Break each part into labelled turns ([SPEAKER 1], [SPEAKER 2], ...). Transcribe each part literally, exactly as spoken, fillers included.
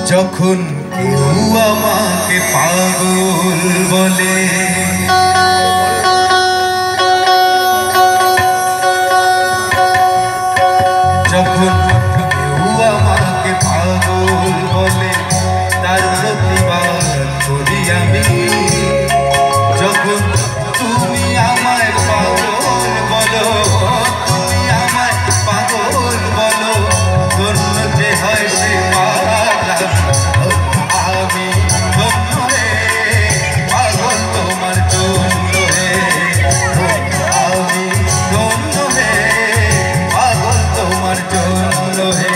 [SPEAKER 1] যখন কেউ আমাকে পাগল বলে, যখন কেউ আমাকে পাগল বলে তার প্রতিবাদ করি আমি। যখন তুমি আমায় পাগল বলো, তুমি আমায় পাগল বলো, ধন্য যে হয় সে পাগল। আমি ধন্য রে পাগল তোমার জন্য রে, আমি ধন্য রে পাগল তোমার জন্য রে।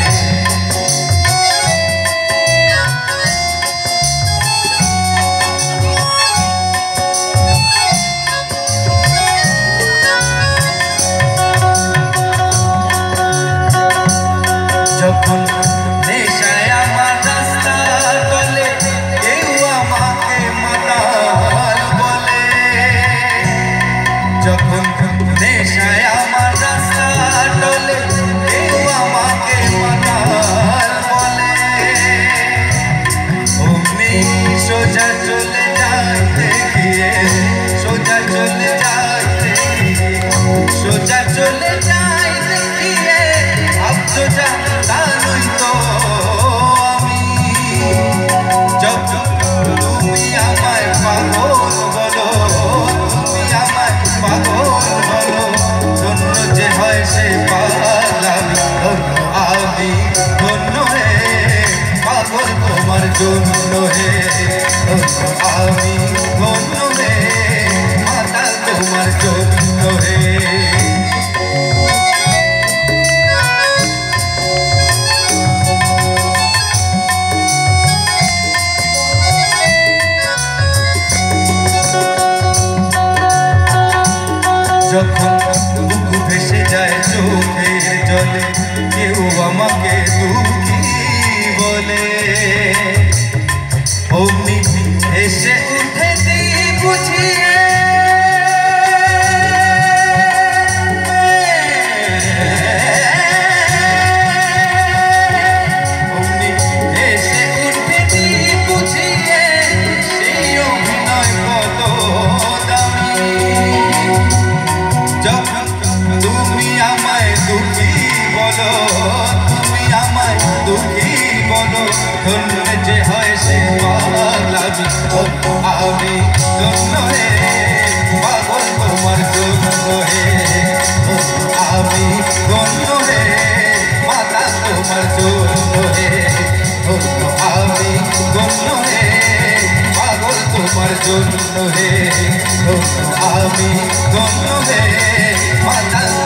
[SPEAKER 1] যখন নেশায় আমার রাস্তা চলে কেউ আমাকে মাতাল বলে, যখন নেশায় আমার রাস্তা চলে কেউ আমাকে মাতাল বলে, অমনি সোজা চলে যায় দেখিয়ে, সোজা চলে যায় দেখিয়ে, সোজা চলে যায় দেখিয়ে আফসোজা জানোই তো আমি। যখন তুমি আমায় পাগল বলো, তুমি আমায় পাগল বলো, ধন্য যে হয় সে পাগল। আমি ধন্য হে পাগল তোমার জন্য হে, আমি ধন্য হে মাতাল তোমার জন্য হে। যখন বুক ভেসে যায় চোখের জলে কেউ আমাকে দুঃখী বলে, অমনি এসে উঠে দিই বুঝিয়ে, অমনি এসে উঠে দিই বুঝিয়ে, সেই অভিনয় কত দামি। যখন তুমি আমায় দুঃখী বলো, তুমি আমায় দুঃখী বলো, ধন্য যে হয় সে পাগল। আমি ধন্য হে পাগল তোমার জন্য হে, আমি ধন্য হে মাতা তোমার জন্য হে, আমি ধন্য হে পাগল তোমার জন্য হে, আমি ধন্য হে মাতা